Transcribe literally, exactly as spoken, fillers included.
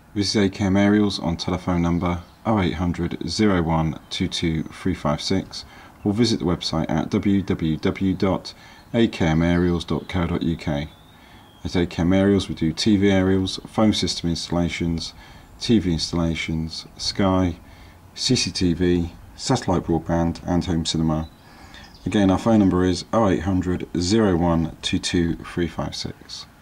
This is A K M Aerials on telephone number oh eight hundred, oh one, two two three five six, or visit the website at w w w dot a k m aerials dot co dot u k. At A K M Aerials we do T V aerials, phone system installations, T V installations, Sky, C C T V, satellite broadband and home cinema. Again, our phone number is oh eight hundred, oh one, two two three five six.